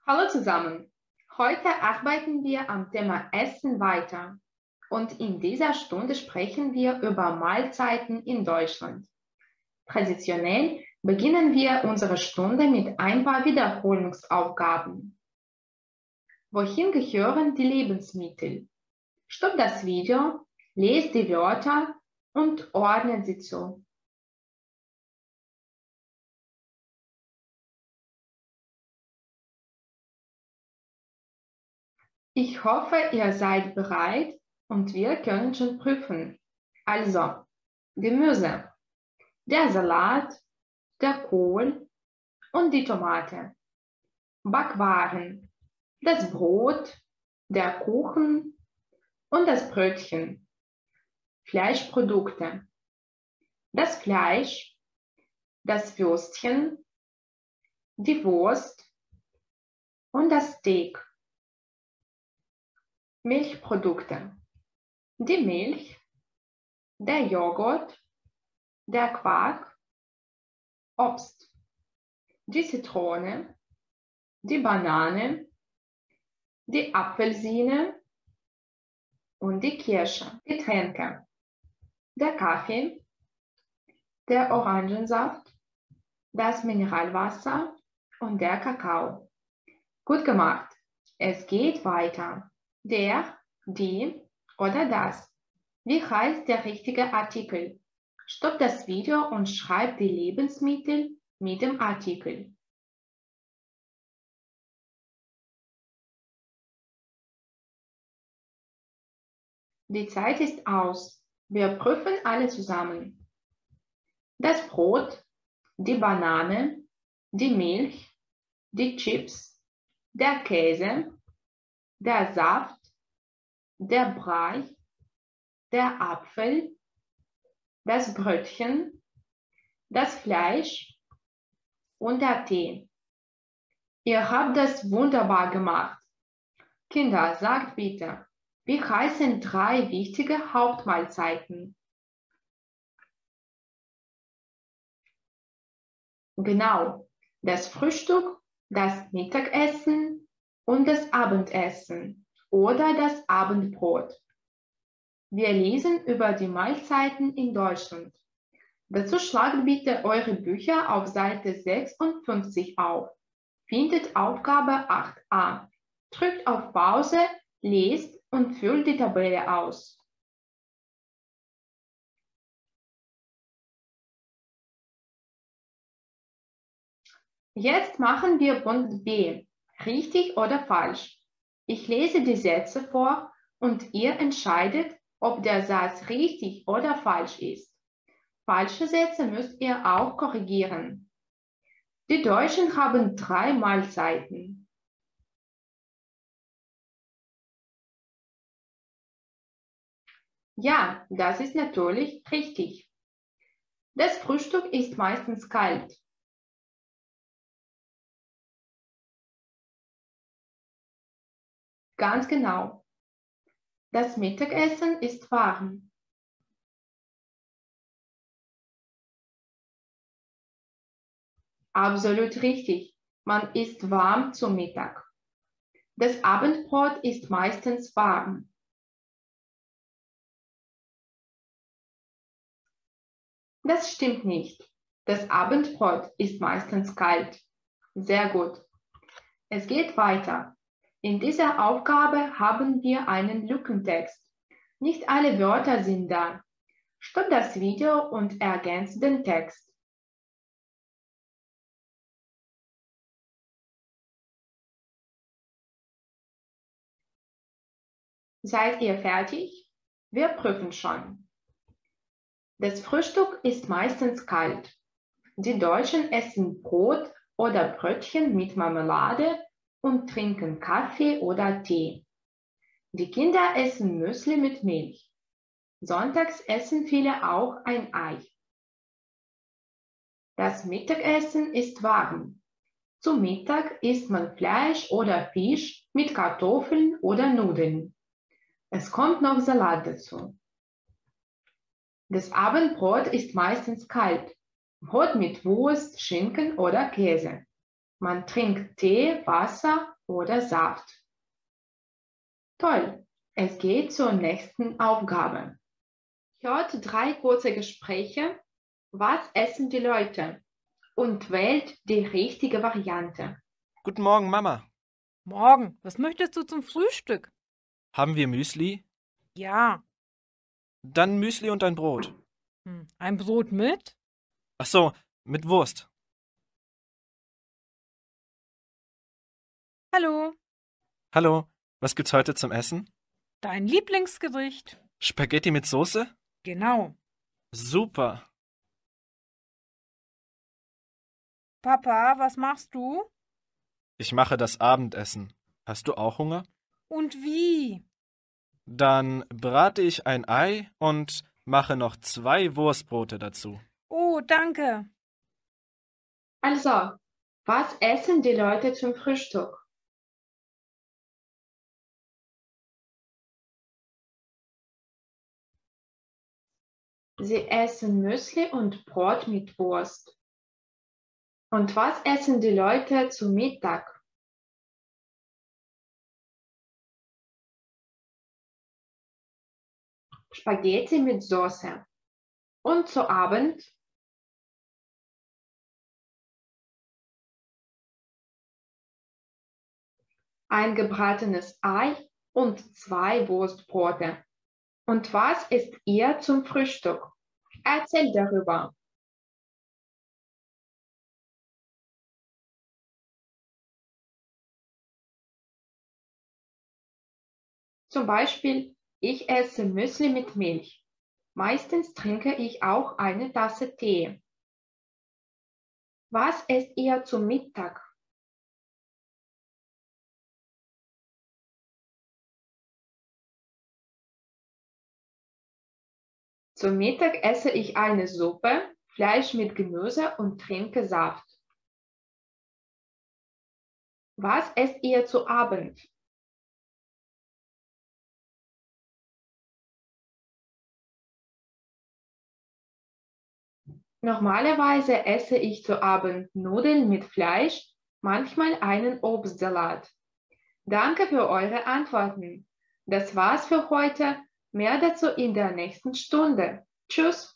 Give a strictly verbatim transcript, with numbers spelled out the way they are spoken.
Hallo zusammen! Heute arbeiten wir am Thema Essen weiter und in dieser Stunde sprechen wir über Mahlzeiten in Deutschland. Traditionell beginnen wir unsere Stunde mit ein paar Wiederholungsaufgaben. Wohin gehören die Lebensmittel? Stopp das Video, lest die Wörter und ordnet sie zu. Ich hoffe, ihr seid bereit und wir können schon prüfen. Also, Gemüse, der Salat, der Kohl und die Tomate. Backwaren, das Brot, der Kuchen und das Brötchen. Fleischprodukte, das Fleisch, das Würstchen, die Wurst und das Steak. Milchprodukte, die Milch, der Joghurt, der Quark, Obst, die Zitrone, die Banane, die Apfelsine und die Kirsche. Getränke, der Kaffee, der Orangensaft, das Mineralwasser und der Kakao. Gut gemacht. Es geht weiter. Der, die oder das. Wie heißt der richtige Artikel? Stopp das Video und schreib die Lebensmittel mit dem Artikel. Die Zeit ist aus. Wir prüfen alle zusammen. Das Brot, die Banane, die Milch, die Chips, der Käse, der Saft, der Brei, der Apfel, das Brötchen, das Fleisch und der Tee. Ihr habt das wunderbar gemacht. Kinder, sagt bitte, wie heißen drei wichtige Hauptmahlzeiten? Genau, das Frühstück, das Mittagessen und das Abendessen oder das Abendbrot. Wir lesen über die Mahlzeiten in Deutschland. Dazu schlagt bitte eure Bücher auf Seite sechsundfünfzig auf. Findet Aufgabe acht a. Drückt auf Pause, lest und füllt die Tabelle aus. Jetzt machen wir Punkt B. Richtig oder falsch? Ich lese die Sätze vor und ihr entscheidet, ob der Satz richtig oder falsch ist. Falsche Sätze müsst ihr auch korrigieren. Die Deutschen haben drei Mahlzeiten. Ja, das ist natürlich richtig. Das Frühstück ist meistens kalt. Ganz genau. Das Mittagessen ist warm. Absolut richtig. Man isst warm zum Mittag. Das Abendbrot ist meistens warm. Das stimmt nicht. Das Abendbrot ist meistens kalt. Sehr gut. Es geht weiter. In dieser Aufgabe haben wir einen Lückentext. Nicht alle Wörter sind da. Stopp das Video und ergänzt den Text. Seid ihr fertig? Wir prüfen schon. Das Frühstück ist meistens kalt. Die Deutschen essen Brot oder Brötchen mit Marmelade und trinken Kaffee oder Tee. Die Kinder essen Müsli mit Milch. Sonntags essen viele auch ein Ei. Das Mittagessen ist warm. Zum Mittag isst man Fleisch oder Fisch mit Kartoffeln oder Nudeln. Es kommt noch Salat dazu. Das Abendbrot ist meistens kalt. Brot mit Wurst, Schinken oder Käse. Man trinkt Tee, Wasser oder Saft. Toll, es geht zur nächsten Aufgabe. Hört drei kurze Gespräche. Was essen die Leute? Und wählt die richtige Variante. Guten Morgen, Mama. Morgen, was möchtest du zum Frühstück? Haben wir Müsli? Ja. Dann Müsli und ein Brot. Hm, ein Brot mit? Ach so, mit Wurst. Hallo, Hallo, was gibt's heute zum Essen? dein Lieblingsgericht? Spaghetti mit Soße? Genau. Super. Papa, was machst du? Ich mache das Abendessen. Hast du auch Hunger? Und wie? Dann brate ich ein Ei und mache noch zwei Wurstbrote dazu. Oh, danke. Also, was essen die Leute zum Frühstück? Sie essen Müsli und Brot mit Wurst. Und was essen die Leute zu Mittag? Spaghetti mit Soße. Und zu Abend? Ein gebratenes Ei und zwei Wurstbrote. Und was isst ihr zum Frühstück? Erzählt darüber. Zum Beispiel, ich esse Müsli mit Milch. Meistens trinke ich auch eine Tasse Tee. Was esst ihr zum Mittag? Zum Mittag esse ich eine Suppe, Fleisch mit Gemüse und trinke Saft. Was esst ihr zu Abend? Normalerweise esse ich zu Abend Nudeln mit Fleisch, manchmal einen Obstsalat. Danke für eure Antworten. Das war's für heute. Mehr dazu in der nächsten Stunde. Tschüss.